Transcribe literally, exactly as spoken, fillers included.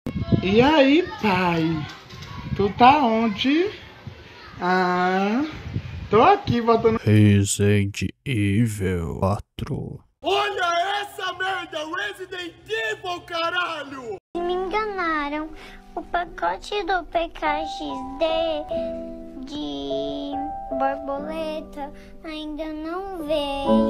E aí, pai? Tu tá onde? Ah, tô aqui botando Resident Evil quatro. Olha essa merda, Resident Evil, caralho! Me enganaram. O pacote do P K X D de borboleta ainda não veio.